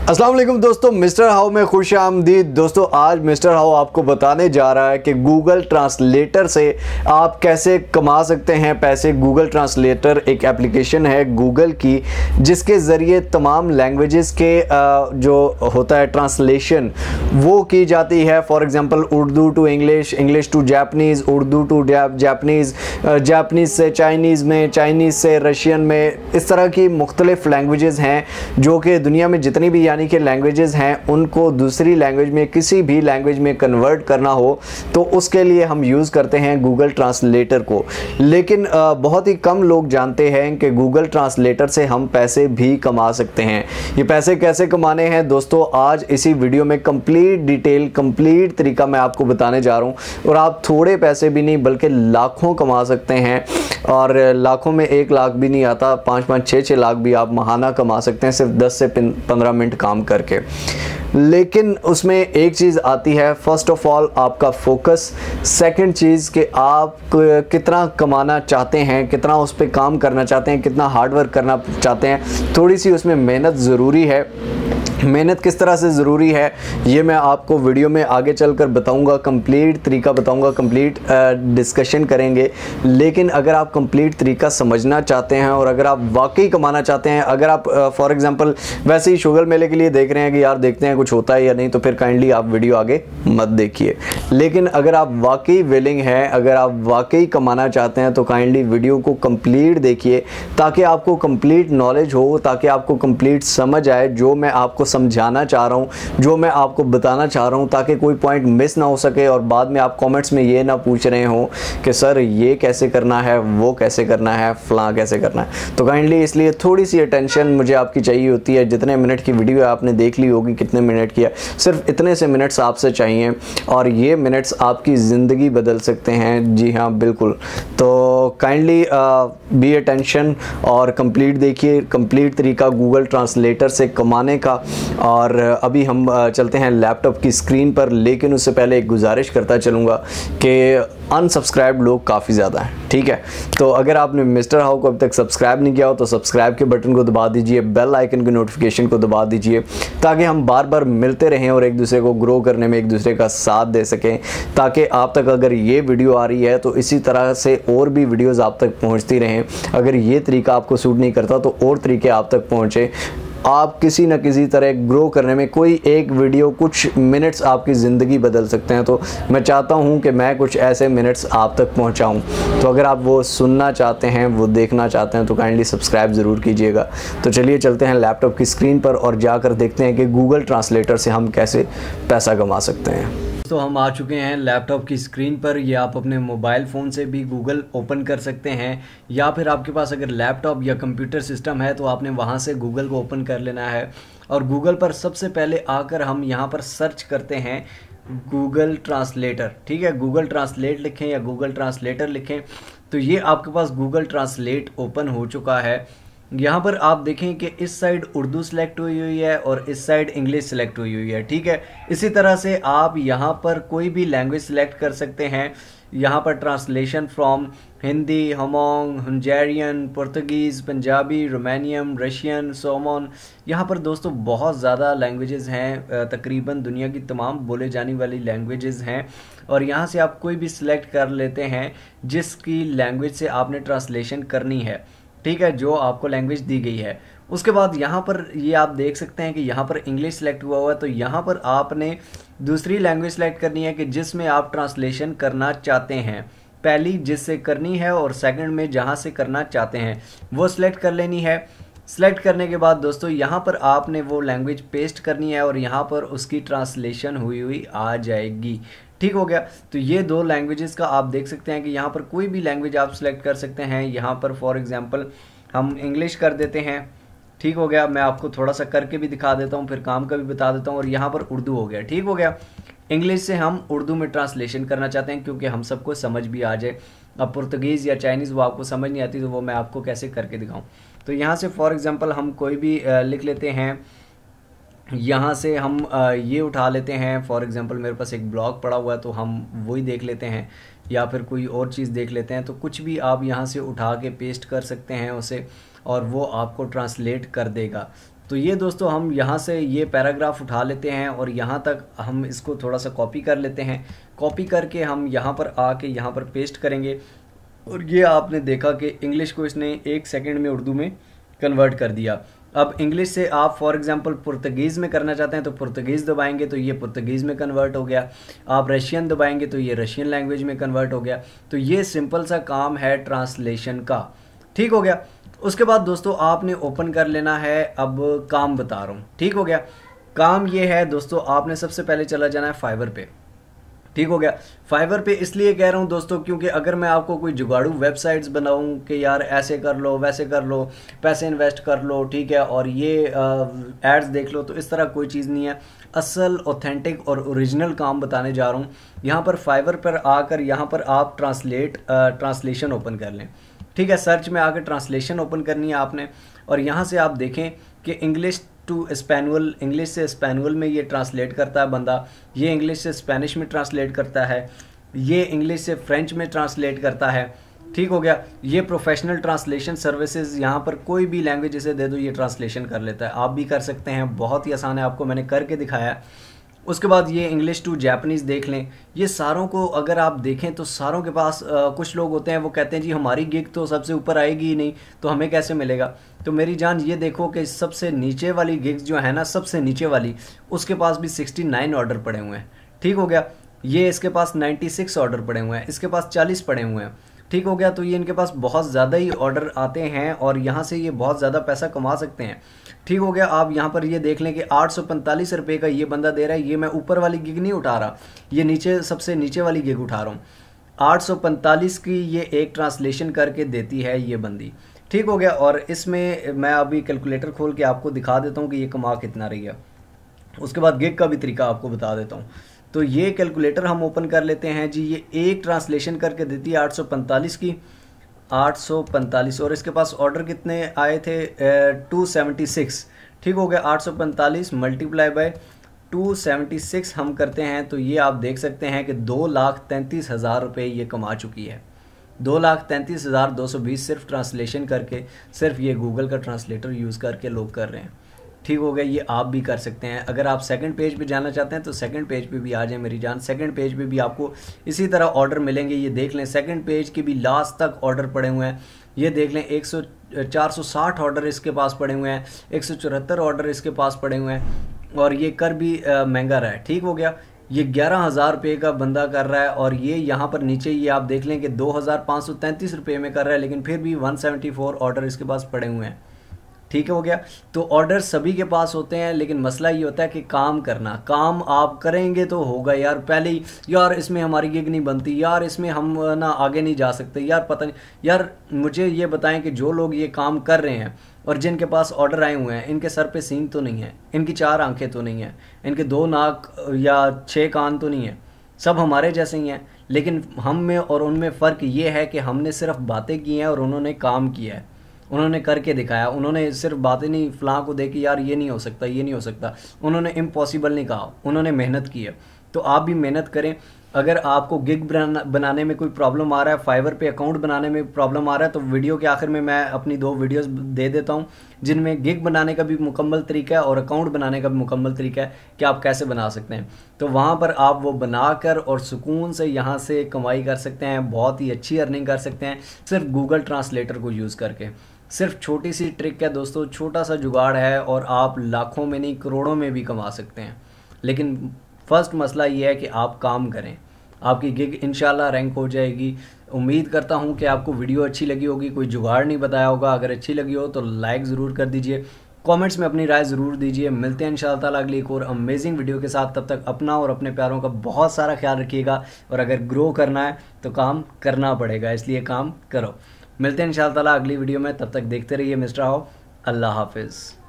अस्सलाम वालेकुम दोस्तों, मिस्टर हाउ में खुश आमदीद। दोस्तों आज मिस्टर हाउ आपको बताने जा रहा है कि गूगल ट्रांसलेटर से आप कैसे कमा सकते हैं पैसे। गूगल ट्रांसलेटर एक एप्लीकेशन है गूगल की, जिसके ज़रिए तमाम लैंग्वेजेस के जो होता है ट्रांसलेशन वो की जाती है। For example Urdu to English, English to Japanese, Urdu to Japanese, Japanese से चाइनीज़ में, चाइनीज़ से रशियन में। इस तरह की मुख्तलिफ़ लैंग्वेजेस हैं जो कि दुनिया में जितनी भी यानी कि लैंग्वेजेस हैं उनको दूसरी लैंग्वेज में, किसी भी लैंग्वेज में कन्वर्ट करना हो तो उसके लिए हम यूज़ करते हैं गूगल ट्रांसलेटर को। लेकिन बहुत ही कम लोग जानते हैं कि गूगल ट्रांसलेटर से हम पैसे भी कमा सकते हैं। ये पैसे कैसे कमाने हैं दोस्तों, आज इसी वीडियो में कंप्लीट डिटेल, कंप्लीट तरीका मैं आपको बताने जा रहा हूँ। और आप थोड़े पैसे भी नहीं बल्कि लाखों कमा सकते हैं। और लाखों में 1 लाख भी नहीं आता, 5-5, 6-6 लाख भी आप महाना कमा सकते हैं सिर्फ 10 से 15 मिनट काम करके। लेकिन उसमें एक चीज़ आती है, फर्स्ट ऑफ ऑल आपका फोकस, सेकंड चीज़ कि आप कितना कमाना चाहते हैं, कितना उस पर काम करना चाहते हैं, कितना हार्डवर्क करना चाहते हैं। थोड़ी सी उसमें मेहनत ज़रूरी है। मेहनत किस तरह से ज़रूरी है ये मैं आपको वीडियो में आगे चलकर बताऊंगा, कंप्लीट तरीका बताऊंगा, कंप्लीट डिस्कशन करेंगे। लेकिन अगर आप कंप्लीट तरीका समझना चाहते हैं और अगर आप वाकई कमाना चाहते हैं, अगर आप फॉर एग्जांपल वैसे ही शुगर मेले के लिए देख रहे हैं कि यार देखते हैं कुछ होता है या नहीं, तो फिर काइंडली आप वीडियो आगे मत देखिए। लेकिन अगर आप वाकई विलिंग हैं, अगर आप वाकई कमाना चाहते हैं तो काइंडली वीडियो को कंप्लीट देखिए ताकि आपको कंप्लीट नॉलेज हो, ताकि आपको कंप्लीट समझ आए जो मैं आपको समझाना चाह रहा हूँ, जो मैं आपको बताना चाह रहा हूँ, ताकि कोई पॉइंट मिस ना हो सके और बाद में आप कमेंट्स में ये ना पूछ रहे हो कि सर ये कैसे करना है, वो कैसे करना है, फलां कैसे करना है। तो काइंडली इसलिए थोड़ी सी अटेंशन मुझे आपकी चाहिए होती है। जितने मिनट की वीडियो आपने देख ली होगी, कितने मिनट की है, सिर्फ इतने से मिनट्स आपसे चाहिए और ये मिनट्स आपकी ज़िंदगी बदल सकते हैं। जी हाँ बिल्कुल। तो काइंडली बी अटेंशन और कंप्लीट देखिए, कंप्लीट तरीका गूगल ट्रांसलेटर से कमाने का। और अभी हम चलते हैं लैपटॉप की स्क्रीन पर, लेकिन उससे पहले एक गुजारिश करता चलूँगा कि अनसब्सक्राइब लोग काफ़ी ज़्यादा हैं, ठीक है। तो अगर आपने मिस्टर हाउ को अब तक सब्सक्राइब नहीं किया हो तो सब्सक्राइब के बटन को दबा दीजिए, बेल आइकन की नोटिफिकेशन को दबा दीजिए, ताकि हम बार बार मिलते रहें और एक दूसरे को ग्रो करने में एक दूसरे का साथ दे सकें। ताकि आप तक अगर ये वीडियो आ रही है तो इसी तरह से और भी वीडियोज़ आप तक पहुँचती रहें। अगर ये तरीका आपको सूट नहीं करता तो और तरीके आप तक पहुँचे। आप किसी न किसी तरह ग्रो करने में कोई एक वीडियो, कुछ मिनट्स आपकी ज़िंदगी बदल सकते हैं। तो मैं चाहता हूं कि मैं कुछ ऐसे मिनट्स आप तक पहुंचाऊं। तो अगर आप वो सुनना चाहते हैं, वो देखना चाहते हैं तो काइंडली सब्सक्राइब ज़रूर कीजिएगा। तो चलिए चलते हैं लैपटॉप की स्क्रीन पर और जाकर देखते हैं कि गूगल ट्रांसलेटर से हम कैसे पैसा कमा सकते हैं। तो हम आ चुके हैं लैपटॉप की स्क्रीन पर। ये आप अपने मोबाइल फ़ोन से भी गूगल ओपन कर सकते हैं, या फिर आपके पास अगर लैपटॉप या कंप्यूटर सिस्टम है तो आपने वहाँ से गूगल को ओपन कर लेना है। और गूगल पर सबसे पहले आकर हम यहाँ पर सर्च करते हैं गूगल ट्रांसलेटर, ठीक है। गूगल ट्रांसलेट लिखें या गूगल ट्रांसलेटर लिखें तो ये आपके पास गूगल ट्रांसलेट ओपन हो चुका है। यहाँ पर आप देखें कि इस साइड उर्दू सेलेक्ट हुई हुई है और इस साइड इंग्लिश सेलेक्ट हुई हुई है, ठीक है। इसी तरह से आप यहाँ पर कोई भी लैंग्वेज सेलेक्ट कर सकते हैं। यहाँ पर translation from Hindi, Hmong, Hungarian, Portuguese, Punjabi, Romanian, Russian, Samoan. यहाँ पर दोस्तों बहुत ज़्यादा लैंग्वेजेस हैं, तकरीबन दुनिया की तमाम बोले जाने वाली लैंग्वेजेस हैं। और यहाँ से आप कोई भी सिलेक्ट कर लेते हैं जिसकी लैंग्वेज से आपने ट्रांसलेशन करनी है, ठीक है, जो आपको लैंग्वेज दी गई है। उसके बाद यहाँ पर ये आप देख सकते हैं कि यहाँ पर इंग्लिश सेलेक्ट हुआ है। तो यहाँ पर आपने दूसरी लैंग्वेज सेलेक्ट करनी है कि जिसमें आप ट्रांसलेशन करना चाहते हैं। पहली जिससे करनी है और सेकंड में जहाँ से करना चाहते हैं वो सिलेक्ट कर लेनी है। सेलेक्ट करने के बाद दोस्तों यहाँ पर आपने वो लैंग्वेज पेस्ट करनी है और यहाँ पर उसकी ट्रांसलेशन हुई हुई आ जाएगी, ठीक हो गया। तो ये 2 लैंग्वेजेस का आप देख सकते हैं कि यहाँ पर कोई भी लैंग्वेज आप सिलेक्ट कर सकते हैं। यहाँ पर फॉर एग्जांपल हम इंग्लिश कर देते हैं, ठीक हो गया। मैं आपको थोड़ा सा करके भी दिखा देता हूँ, फिर काम का भी बता देता हूँ। और यहाँ पर उर्दू हो गया, ठीक हो गया। इंग्लिश से हम उर्दू में ट्रांसलेशन करना चाहते हैं क्योंकि हम सबको समझ भी आ जाए। अब पुर्तगीज़ या चाइनीज़ वो आपको समझ नहीं आती तो वो मैं आपको कैसे करके दिखाऊँ। तो यहाँ से फॉर एग्जांपल हम कोई भी लिख लेते हैं। यहाँ से हम ये उठा लेते हैं, फॉर एग्जांपल मेरे पास एक ब्लॉग पड़ा हुआ है तो हम वही देख लेते हैं, या फिर कोई और चीज़ देख लेते हैं। तो कुछ भी आप यहाँ से उठा के पेस्ट कर सकते हैं उसे और वो आपको ट्रांसलेट कर देगा। तो ये दोस्तों हम यहाँ से ये पैराग्राफ उठा लेते हैं और यहाँ तक हम इसको थोड़ा सा कॉपी कर लेते हैं। कॉपी करके हम यहाँ पर आके यहाँ पर पेस्ट करेंगे और ये आपने देखा कि इंग्लिश को इसने 1 सेकंड में उर्दू में कन्वर्ट कर दिया। अब इंग्लिश से आप फॉर एग्जांपल पुर्तगीज़ में करना चाहते हैं तो पुर्तगीज़ दबाएंगे तो ये पुर्तगीज़ में कन्वर्ट हो गया। आप रशियन दबाएंगे तो ये रशियन लैंग्वेज में कन्वर्ट हो गया। तो ये सिंपल सा काम है ट्रांसलेशन का। ठीक हो गया। उसके बाद दोस्तों आपने ओपन कर लेना है। अब काम बता रहा हूँ, ठीक हो गया। काम ये है दोस्तों, आपने सबसे पहले चला जाना है फाइवर पे। ठीक हो गया। फाइवर पे इसलिए कह रहा हूँ दोस्तों क्योंकि अगर मैं आपको कोई जुगाड़ू वेबसाइट्स बनाऊँ कि यार ऐसे कर लो वैसे कर लो, पैसे इन्वेस्ट कर लो, ठीक है, और ये एड्स देख लो, तो इस तरह कोई चीज़ नहीं है। असल ऑथेंटिक और ओरिजिनल काम बताने जा रहा हूँ। यहाँ पर फाइवर पर आकर यहाँ पर आप ट्रांसलेशन ओपन कर लें। ठीक है, सर्च में आकर ट्रांसलेशन ओपन करनी है आपने और यहाँ से आप देखें कि इंग्लिश टू स्पेनुअल, इंग्लिश से स्पेनुअल में ये ट्रांसलेट करता है बंदा, ये इंग्लिश से स्पेनिश में ट्रांसलेट करता है, ये इंग्लिश से फ्रेंच में ट्रांसलेट करता है। ठीक हो गया। ये प्रोफेशनल ट्रांसलेशन सर्विसेज, यहाँ पर कोई भी लैंग्वेज इसे दे दो ये ट्रांसलेशन कर लेता है। आप भी कर सकते हैं, बहुत ही आसान है, आपको मैंने करके दिखाया है। उसके बाद ये इंग्लिश टू जापानीज़ देख लें। ये सारों को अगर आप देखें तो सारों के पास कुछ लोग होते हैं वो कहते हैं जी हमारी गिग तो सबसे ऊपर आएगी ही नहीं, तो हमें कैसे मिलेगा। तो मेरी जान ये देखो कि सबसे नीचे वाली गिग्स जो है ना, सबसे नीचे वाली, उसके पास भी 69 ऑर्डर पड़े हुए हैं। ठीक हो गया। ये इसके पास 96 ऑर्डर पड़े हुए हैं, इसके पास 40 पड़े हुए हैं। ठीक हो गया। तो ये इनके पास बहुत ज़्यादा ही ऑर्डर आते हैं और यहाँ से ये बहुत ज़्यादा पैसा कमा सकते हैं। ठीक हो गया। आप यहाँ पर ये देख लें कि 845 रुपये का ये बंदा दे रहा है। ये मैं ऊपर वाली गिग नहीं उठा रहा, ये नीचे सबसे नीचे वाली गिग उठा रहा हूँ। 845 की ये एक ट्रांसलेशन करके देती है ये बंदी। ठीक हो गया। और इसमें मैं अभी कैलकुलेटर खोल के आपको दिखा देता हूँ कि ये कमा कितना रही है। उसके बाद गिग का भी तरीका आपको बता देता हूँ। तो ये कैलकुलेटर हम ओपन कर लेते हैं जी। ये एक ट्रांसलेशन करके देती है 845 की, 845, और इसके पास ऑर्डर कितने आए थे 276। ठीक हो गया। 845 मल्टीप्लाई बाय 276 हम करते हैं तो ये आप देख सकते हैं कि 2,33,000 रुपये ये कमा चुकी है। 2,33,220 सिर्फ ट्रांसलेशन करके, सिर्फ ये गूगल का ट्रांसलेटर यूज़ करके लोग कर रहे हैं। ठीक हो गया। ये आप भी कर सकते हैं। अगर आप सेकंड पेज पे जाना चाहते हैं तो सेकंड पेज पे भी आ जाए मेरी जान। सेकंड पेज पे भी आपको इसी तरह ऑर्डर मिलेंगे। ये देख लें, सेकंड पेज के भी लास्ट तक ऑर्डर पड़े हुए हैं। ये देख लें 460 ऑर्डर इसके पास पड़े हुए हैं, 174 ऑर्डर इसके पास पड़े हुए हैं और ये कर भी महंगा रहा है। ठीक हो गया। ये 11,000 रुपये का बंदा कर रहा है और ये यहाँ पर नीचे ये आप देख लें कि 2,533 रुपये में कर रहा है, लेकिन फिर भी 174 ऑर्डर इसके पास पड़े हुए हैं। ठीक हो गया। तो ऑर्डर सभी के पास होते हैं, लेकिन मसला ये होता है कि काम करना। काम आप करेंगे तो होगा। यार पहले ही यार इसमें हमारी गिग नहीं बनती, यार इसमें हम ना आगे नहीं जा सकते, यार पता नहीं। यार मुझे ये बताएं कि जो लोग ये काम कर रहे हैं और जिनके पास ऑर्डर आए हुए हैं, इनके सर पे सींग तो नहीं है, इनकी 4 आंखें तो नहीं है, इनके 2 नाक या 6 कान तो नहीं है, सब हमारे जैसे ही हैं। लेकिन हम में और उनमें फ़र्क ये है कि हमने सिर्फ बातें की हैं और उन्होंने काम किया है, उन्होंने करके दिखाया। उन्होंने सिर्फ बातें नहीं फलां को देखी यार ये नहीं हो सकता, ये नहीं हो सकता, उन्होंने इम्पॉसिबल नहीं कहा, उन्होंने मेहनत की है। तो आप भी मेहनत करें। अगर आपको गिग बनाने में कोई प्रॉब्लम आ रहा है, फाइवर पे अकाउंट बनाने में प्रॉब्लम आ रहा है, तो वीडियो के आखिर में मैं अपनी 2 वीडियोस दे देता हूं जिनमें गिग बनाने का भी मुकम्मल तरीका है और अकाउंट बनाने का भी मुकम्मल तरीका है कि आप कैसे बना सकते हैं। तो वहां पर आप वो बनाकर और सुकून से यहाँ से कमाई कर सकते हैं, बहुत ही अच्छी अर्निंग कर सकते हैं सिर्फ गूगल ट्रांसलेटर को यूज़ करके। सिर्फ छोटी सी ट्रिक है दोस्तों, छोटा सा जुगाड़ है और आप लाखों में नहीं करोड़ों में भी कमा सकते हैं। लेकिन फर्स्ट मसला ये है कि आप काम करें, आपकी गिग इंशाल्लाह रैंक हो जाएगी। उम्मीद करता हूँ कि आपको वीडियो अच्छी लगी होगी, कोई जुगाड़ नहीं बताया होगा। अगर अच्छी लगी हो तो लाइक ज़रूर कर दीजिए, कमेंट्स में अपनी राय ज़रूर दीजिए। मिलते हैं इंशाल्लाह ताला अगली एक और अमेजिंग वीडियो के साथ। तब तक अपना और अपने प्यारों का बहुत सारा ख्याल रखिएगा और अगर ग्रो करना है तो काम करना पड़ेगा, इसलिए काम करो। मिलते हैं इंशाल्लाह ताला अगली वीडियो में, तब तक देखते रहिए मिस्टर हाउ। अल्लाह हाफिज़।